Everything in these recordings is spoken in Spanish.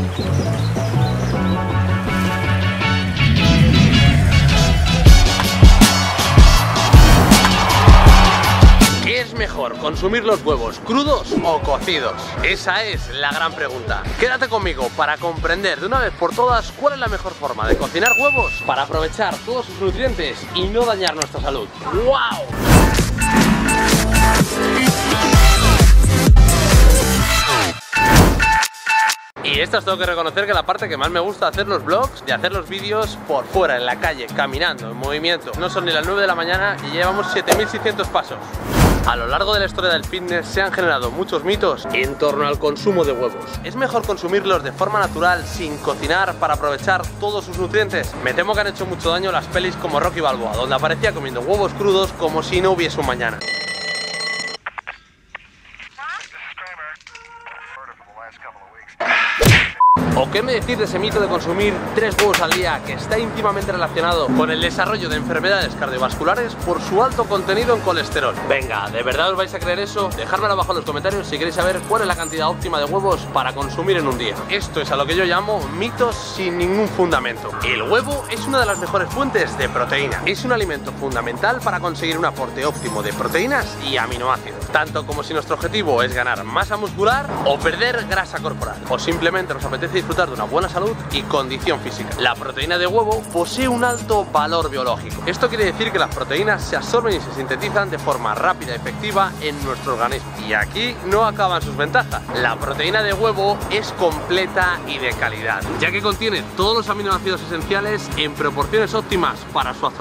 ¿Qué es mejor, consumir los huevos crudos o cocidos? Esa es la gran pregunta. Quédate conmigo para comprender de una vez por todas cuál es la mejor forma de cocinar huevos para aprovechar todos sus nutrientes y no dañar nuestra salud. ¡Wow! Y esta os tengo que reconocer que la parte que más me gusta de hacer los vlogs, de hacer los vídeos por fuera, en la calle, caminando, en movimiento. No son ni las 9 de la mañana y llevamos 7600 pasos. A lo largo de la historia del fitness se han generado muchos mitos en torno al consumo de huevos. ¿Es mejor consumirlos de forma natural, sin cocinar, para aprovechar todos sus nutrientes? Me temo que han hecho mucho daño las pelis como Rocky Balboa, donde aparecía comiendo huevos crudos como si no hubiese un mañana. ¿O qué me decís de ese mito de consumir 3 huevos al día, que está íntimamente relacionado con el desarrollo de enfermedades cardiovasculares por su alto contenido en colesterol? Venga, ¿de verdad os vais a creer eso? Dejádmelo abajo en los comentarios si queréis saber cuál es la cantidad óptima de huevos para consumir en un día. Esto es a lo que yo llamo mitos sin ningún fundamento. El huevo es una de las mejores fuentes de proteína. Es un alimento fundamental para conseguir un aporte óptimo de proteínas y aminoácidos, tanto como si nuestro objetivo es ganar masa muscular o perder grasa corporal, o simplemente nos apetece disfrutar de una buena salud y condición física. La proteína de huevo posee un alto valor biológico. Esto quiere decir que las proteínas se absorben y se sintetizan de forma rápida y efectiva en nuestro organismo. Y aquí no acaban sus ventajas. La proteína de huevo es completa y de calidad, ya que contiene todos los aminoácidos esenciales en proporciones óptimas para su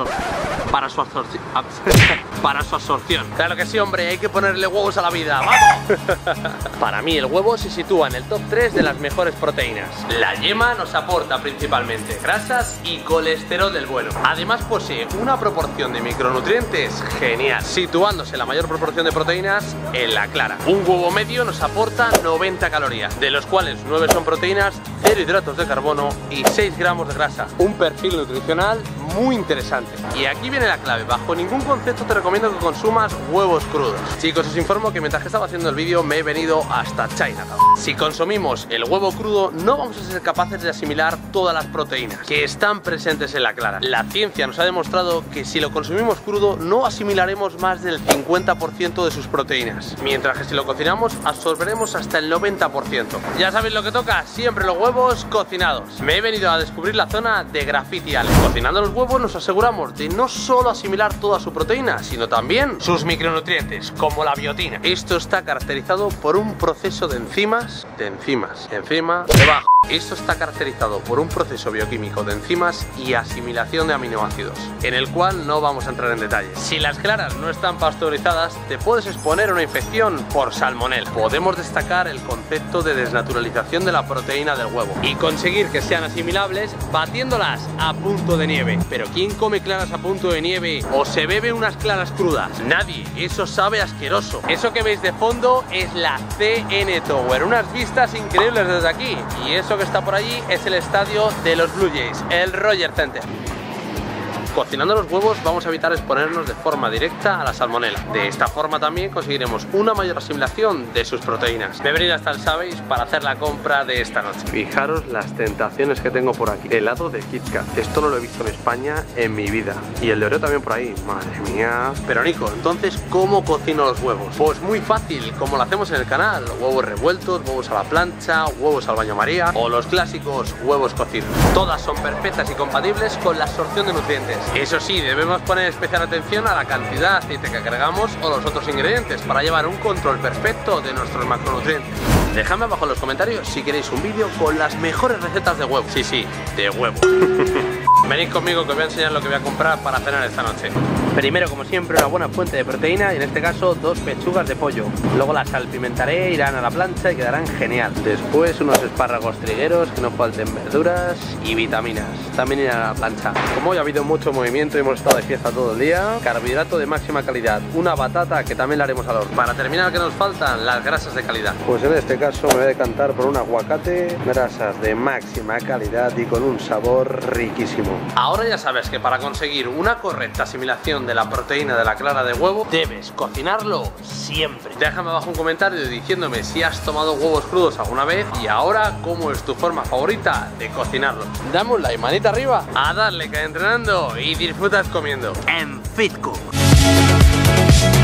absorción. Claro que sí, hombre, hay que ponerle huevos a la vida. ¡Vamos! Para mí el huevo se sitúa en el top 3 de las mejores proteínas. La yema nos aporta principalmente grasas y colesterol del bueno. Además posee una proporción de micronutrientes genial, situándose la mayor proporción de proteínas en la clara. Un huevo medio nos aporta 90 calorías, de los cuales 9 son proteínas, 0 hidratos de carbono y 6 gramos de grasa. Un perfil nutricional muy interesante. Y aquí viene la clave: bajo ningún concepto te recomiendo que consumas huevos crudos. Chicos, os informo que mientras que estaba haciendo el vídeo me he venido hasta Chinatown. Si consumimos el huevo crudo no vamos a ser capaces de asimilar todas las proteínas que están presentes en la clara. La ciencia nos ha demostrado que si lo consumimos crudo no asimilaremos más del 50% de sus proteínas, mientras que si lo cocinamos absorberemos hasta el 90%. Ya sabéis lo que toca, siempre los huevos cocinados. Me he venido a descubrir la zona de Graffiti Alley. Cocinando los huevos nos aseguramos de no solo asimilar toda su proteína, sino también sus micronutrientes, como la biotina. Esto está caracterizado por un proceso de enzimas, encima, debajo. Esto está caracterizado por un proceso bioquímico de enzimas y asimilación de aminoácidos, en el cual no vamos a entrar en detalle. Si las claras no están pasteurizadas, te puedes exponer a una infección por salmonela. Podemos destacar el concepto de desnaturalización de la proteína del huevo y conseguir que sean asimilables batiéndolas a punto de nieve. Pero ¿quién come claras a punto de nieve o se bebe unas claras crudas? Nadie, eso sabe asqueroso. Eso que veis de fondo es la CN Tower, unas vistas increíbles desde aquí, y eso que está por allí es el estadio de los Blue Jays, el Rogers Center. Cocinando los huevos vamos a evitar exponernos de forma directa a la salmonela. De esta forma también conseguiremos una mayor asimilación de sus proteínas. Me he venido hasta el Sabéis para hacer la compra de esta noche. Fijaros las tentaciones que tengo por aquí. Helado de Kit Kat. Esto no lo he visto en España en mi vida. Y el de Oreo también por ahí. Madre mía. Pero Nico, entonces, ¿cómo cocino los huevos? Pues muy fácil, como lo hacemos en el canal. Huevos revueltos, huevos a la plancha, huevos al baño María o los clásicos huevos cocidos. Todas son perfectas y compatibles con la absorción de nutrientes. Eso sí, debemos poner especial atención a la cantidad de aceite que agregamos o los otros ingredientes para llevar un control perfecto de nuestros macronutrientes. Dejadme abajo en los comentarios si queréis un vídeo con las mejores recetas de huevo. Sí, de huevo. Venid conmigo que os voy a enseñar lo que voy a comprar para cenar esta noche. Primero, como siempre, una buena fuente de proteína y en este caso 2 pechugas de pollo. Luego las salpimentaré, irán a la plancha y quedarán genial. Después unos espárragos trigueros, que no falten verduras y vitaminas. También irán a la plancha. Como hoy ha habido mucho movimiento y hemos estado de fiesta todo el día, carbohidrato de máxima calidad. Una batata que también la haremos al horno. Para terminar, ¿qué nos faltan? Las grasas de calidad. Pues en este caso me voy a decantar por un aguacate, grasas de máxima calidad y con un sabor riquísimo. Ahora ya sabes que para conseguir una correcta asimilación de la proteína de la clara de huevo, debes cocinarlo siempre. Déjame abajo un comentario diciéndome si has tomado huevos crudos alguna vez y ahora cómo es tu forma favorita de cocinarlos. Dame un like, manita arriba, a darle que entrenando y disfrutas comiendo en FitCook.